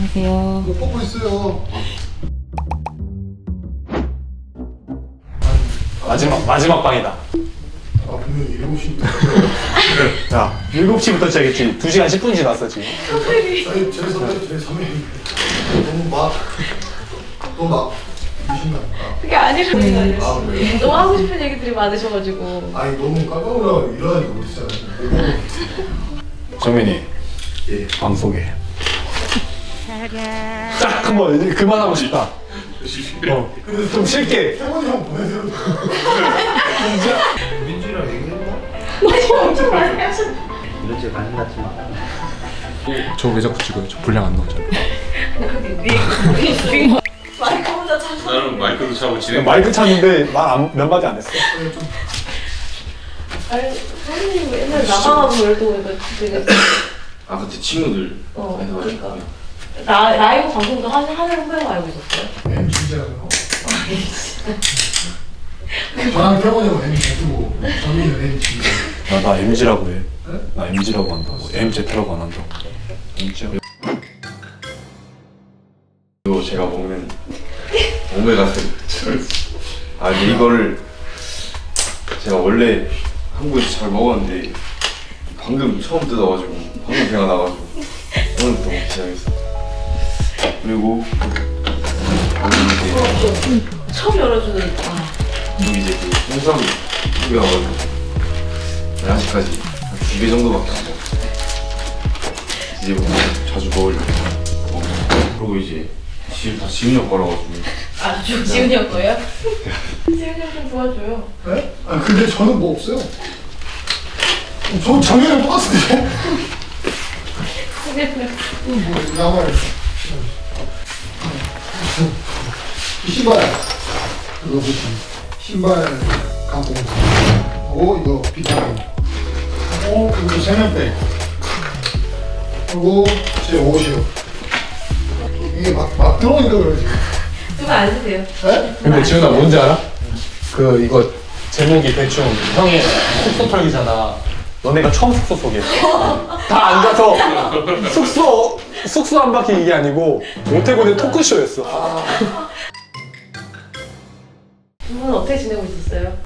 안녕하세요. 뭐 뽑고 있어요. 마지막 방이다. 아 분명히 7시부터. 자, 7시부터 시작했지. 2시간 10분 지났어 지금. 아니 제 선배 제 3일 너무 막 미신다. 그게 아니라 아 그래? 너무 하고 싶은 얘기들이 많으셔가지고. 아니 너무 깜깜하고 일어나니까 못했잖아요. 정민이, 예. 방 소개. 딱 한번 이제 그만하고 싶다. 근데 좀 쉽게. 태원이 형 보내세요. 민주랑 얘기했나? 엄청 많이 하셨. 이런 질 많이 났지만 저 왜 자꾸 찍어요? 저 분량 안 나오잖아. 마이크보다 잘. 나는 마이크도 차고 진행. 마이크 찾는데 몇 마디 안 했어. 아니 선생님 옛날에 나가가지고 열도 되게. 아 그때 친구들. 그러니까 라이브 방송도 하는 후배가 알고 있었어요. M 진짜요? 저랑 태원이 형 M Z고 정민이는 M 진짜. 나 MG라고 해. 나 MG라고 한다고. MZ라고 안 한다고. MG야. 이거 제가 먹는 오메가3. 아 근데 이거를 제가 원래 한국에서 잘 먹었는데 방금 처음 뜯어가지고 방금 배가 나가지고 오늘 또 먹기 시작했어. 그리고 여기 이제 처음 열어주는. 여기 이제 그 홍삼 두개 와가지고 아직까지 한 2개 정도밖에 안 먹었어. 이제부터 자주 먹으려고. 그리고 이제 다 지훈이 형 거라가지고. 아, 지훈이 형 거예요? 지훈이 형 좀 도와줘요. 네? 아 근데 저는 뭐 없어요. 저 작년에 똑같은데. 뭐 양말. 이 신발 이거 보시면 신발 갖고 오 이거 비타민 오 이거 세면백 그리고 제 옷이요. 이게 막 들어오니까 그러지. 누가 안 쓰세요? 네? 근데 지훈아 뭔지 알아? 그 이거 제목이 대충 형의 숙소 털기잖아. 너네가 처음 숙소 소개했어. 다 앉아서 숙소 한 바퀴 이게 아니고 오태곤의 토크쇼였어. 두 분은 어떻게 지내고 있었어요?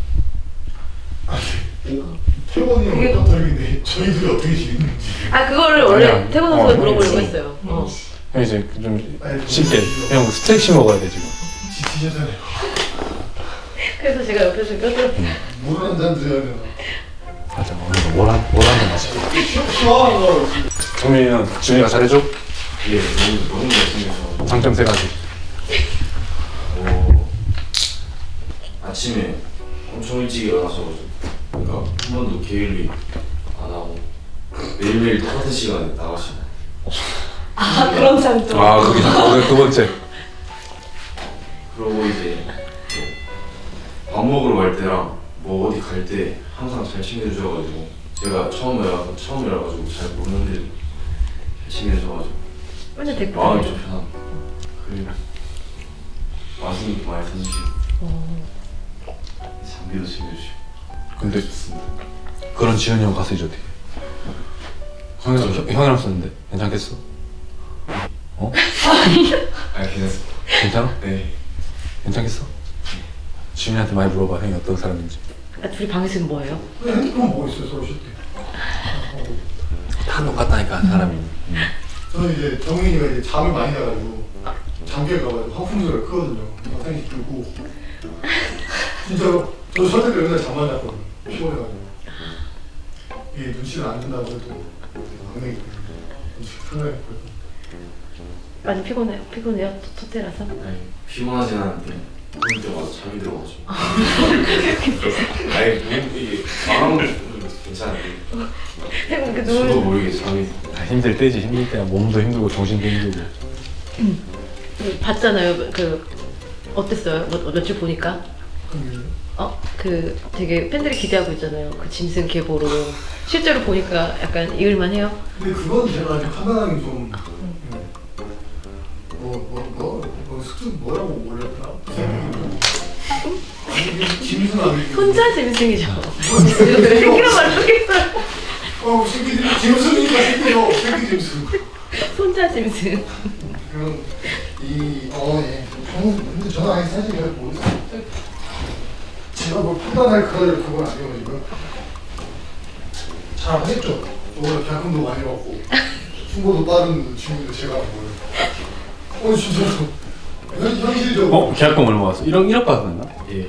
태원이 그게 형 너무- 어떨긴데 저희들이 어떻게 지내는지. 아, 그거를 원래 아니야. 태권 선수가 물어보려고 그렇지. 했어요. 형 이제 좀 쉽게 형 스트레치 먹어야 돼 지금. 지치셨잖아요. 그래서 제가 옆에서 껴들어. 물 한 잔 드려야 되나. 맞아. 뭘 한잔 마시. 시원한 거. 정민이는 지훈이가 잘해줘? 예, 너무 잘생겨서. 장점 3가지. 아침에 엄청 일찍 일어나셔가지고 그러니까 한 번도 게을리 안 하고 매일매일 똑같은 시간에 나가시고. 아, 그런 장점. 아 그게 두 번째. 그러고 이제 밥 먹으러 갈 때랑 뭐 어디 갈 때 항상 잘 챙겨주셔가지고 제가 처음이라가지고 잘 모르는데 잘 챙겨주셔가지고 맨날 댓글. 마음이 좀 편하고 그리고 맛있는 것도 많이 사주시고 장비도 챙겨주시고. 근데 그런 지훈이 형 가서 이제 어떻게? 형이랑 썼는데 괜찮겠어? 어? 아 괜찮습니다. 괜찮아? 네. 괜찮겠어? 지훈이한테 많이 물어봐 형이 어떤 사람인지. 아, 둘이 방에서 뭐예요? 그냥 핸드폰 보고 있어요 서로 쉴 때. 다 똑같다니까 사람이. 저는 이제 정민이가 이제 잠을 많이 자가지고 잠결가가지고 허풍소리가 크거든요. 화장실 들고 진짜로 저 선택을 맨날 잠만 잤거든요. 피곤해가지고 이게 눈치를 안 준다고 해도 막내기 눈치 편하게 많이 피곤해요? 첫 때라서? 아니 피곤하진 않은데 그럴 때마다 잠이 들어가지고. 아니 이게 마음은 괜찮은데 그 저도 누울 모르게 잠이. 힘들 때지. 힘들 때야 몸도 힘들고 정신도 힘들고. 봤잖아요. 그 어땠어요? 며칠 보니까? 그 되게 팬들이 기대하고 있잖아요. 그 짐승 계보로 실제로 보니까 약간 이을만 해요. 근데 그건 제가 아직 판단하기 좀 숙주 뭐라고 올렸더라? 짐승 아니고 혼자 짐승이죠. 생기란 말을 쓰겠어요. 새끼 짐승이니까 새끼죠. 새끼 짐승. 혼자 짐승. 그럼 예. 근데 저는 아직 사실 잘 모르겠어요. 제가 뭘 판단할 그건 아니어가지고 잘 하겠죠. 저보다 계약금도 많이 받고 충고도 빠른 친구인데 제가 뭘 진짜로 현실적으로 계약금 얼마 왔어? 1억 받았나? 예.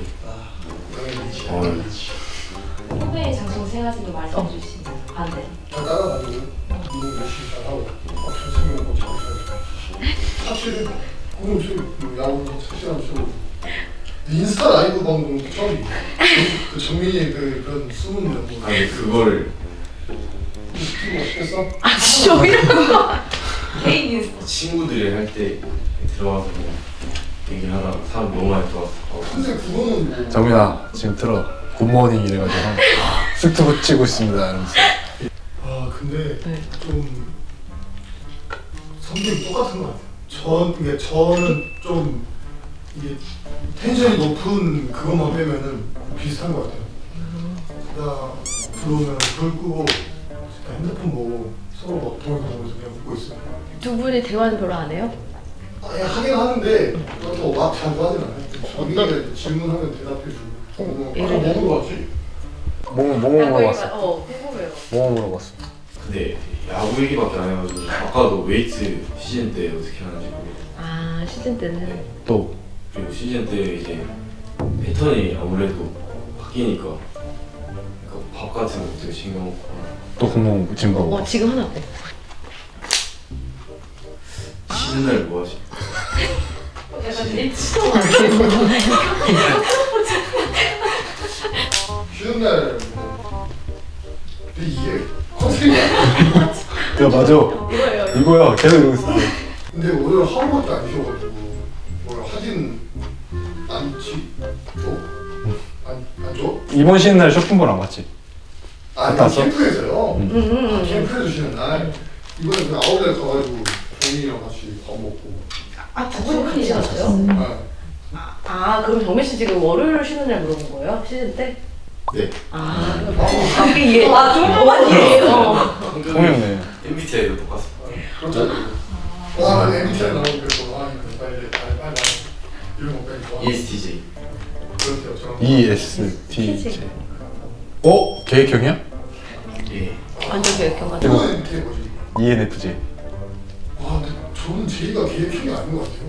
후배의 장소 생활도 말씀해 주시면 반대. 잘 따라가지고 운동 열심히 잘하고 잘 챙겨먹고 잘 살고 사실은 공을 치고 야구도 착실하게 치고 인스타 라이브 방송도 처음이에요. 그 정민이의 그런 숨은 명분 아니 그거를 찍고 싶겠어? 아 진짜 왜 이러는 거야? 개인 인스타. 친구들이 할 때 들어가서 그냥 얘기를 하다가 사람 너무 많이 들어왔어. 근데 그거는 뭐 정민아 지금 들어 굿모닝 이래가지고 쑥투브 치고 있습니다 이러면서. 근데 네. 좀 성격이 똑같은 것 같아요. 저는 좀 이게 텐션이 높은 그것만 빼면은 비슷한 것 같아요. 나 들어오면 불 끄고 핸드폰 보고 서로 막 동영상보면서 그냥 웃고 있어요. 두 분이 대화는 별로 안 해요? 하긴 하는데 그렇다고 막 자주 하진 않아요. 정민이가 질문하면 대답해주고 예를 아까 뭐 물어봤지? 뭐 물어봤어? 궁금해요. 뭐 물어봤어? 근데 야구 얘기밖에 안 해가지고 아까도 웨이트 시즌 때 어떻게 하는지 모르겠어요. 아 시즌 때는 또 그리고 시즌 때 이제 패턴이 아무래도 바뀌니까 그러니까 밥 같은 거 되게 신경 먹고 또 궁금 지금 뭐? 지금 하나 돼. 쉬는 날 뭐 하시? 약간 시도 안 돼. 쉬는 날 근데 이게 컨셉이 야 맞아 이거예요. 이거야 계속 이러고 있어. 근데 오늘 하루밖에 안 쉬어가지고 뭘 하진 않지 또? 안 줘? 이번 쉬는 날 쇼핑몰 안 갔지? 아니 갔다 왔어? 캠프에서요 캠프에서 쉬는 날 이번에 그냥 아웃렛 가가지고 정민이랑 같이 밥 먹고 두 분이 같이 갔어요? 네. 아 그럼 정민 씨 지금 월요일 쉬는 날 물어본 거예요? 시즌 때? 네. 그게 이해. 조금만 이해해요. 통했네. MBTI도 똑같습니다. 그렇죠. 와 MBTI 나오고 그래서 빨리 이런 거 빨리 좋아 ESTJ. 그렇대요 저랑 ESTJ. 계획형이야? 예. 완전 계획형 같은. 이거는 MBTI 뭐지? ENFJ. 와 근데 저는 제이가 계획형이 아닌 것 같아요.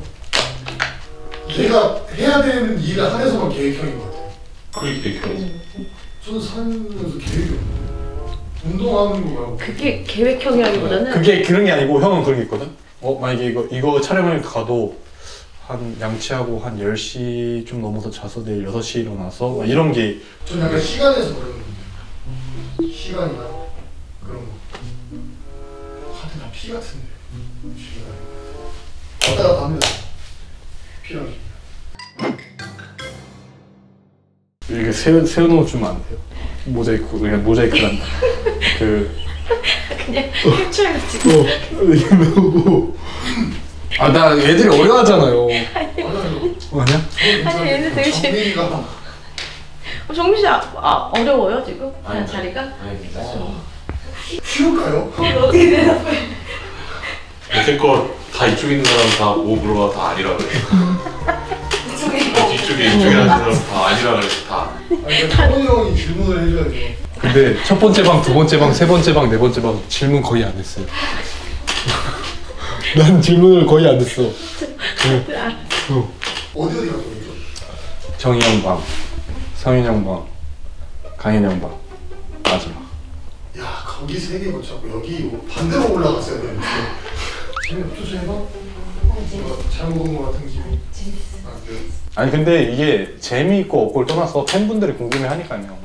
내가 해야 되는 일을 한해서만 계획형인 것 같아요. 그게 계획형이지. 저는 살면서 계획이 없는데 운동하는 거 말고 그게 계획형이라기보다는 그게 그런 게 아니고 형은 그런 게 있거든? 만약에 이거 촬영을 가도 한 양치하고 한 10시 좀 넘어서 자서 내일 6시에 일어나서 막 이런 게 전 약간 시간에서 그런 건데 시간이나 그런 거 하여튼 다 피 같은데 시간 왔다 갔다 합니다. 피랑 이게 세워놓어 주면 안 돼요. 모자이크 그냥 모자이크란다. 그냥 캡처해가지고. 이게 나오고 나 애들이 어려워하잖아요. 아니야? 아니 얘는 되게 정민이가 정민 씨 어려워요 지금? 그냥 아니, 자리가? 아니 괜찮아요. 쉬울까요? 어떻게 대답해? 여태껏 다 이쪽에 있는 사람 다 뭐 물어봐 다 아니라 그래. 뒤쪽에 이쪽에 앉은 사람 다 아니라 그래 다. 아니 성훈이 형이 질문을 해줘야죠. 근데 첫 번째 방, 두 번째 방, 세 번째 방, 네 번째 방 질문 거의 안 했어요. 난 질문을 거의 안 했어. 어디 갔다 오죠? 정희 형 방, 성윤 형 방, 강인 형 방 마지막. 야 거기 세 개고 자꾸 여기 반대로 올라갔어야 되는데 재미없죠 해봐? 잘못 온 거 같은 기분? 아니 근데 이게 재미있고 없고를 떠나서 팬분들이 궁금해하니까요.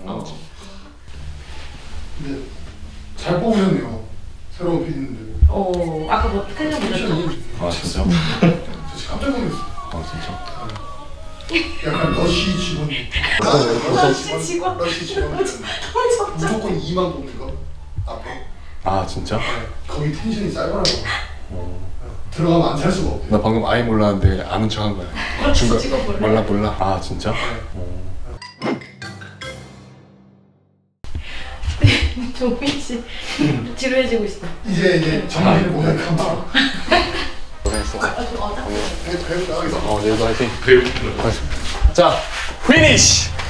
근데 잘 뽑으셨네요 새로운 PD님들. 아까 뭐 텐션 보셨죠? 아 진짜? 저 진짜 깜짝 놀랐어요. 아 진짜? 약간 러시 직원. 러시 직원? 러시 직원. 무조건 2만 뽑는 거 앞에. 아 진짜? 거기 텐션이 쌀벌하고 들어가면 안 살 수가 없대요. 나 방금 아예 몰랐는데 아는 척한 거야. 중간 몰라. 아 진짜? 정민 씨 지루해지고 있어. 이제 정리를 모색하면 있어. 배우 나가겠어. 내일도 화이팅. 배우 자, 피니쉬!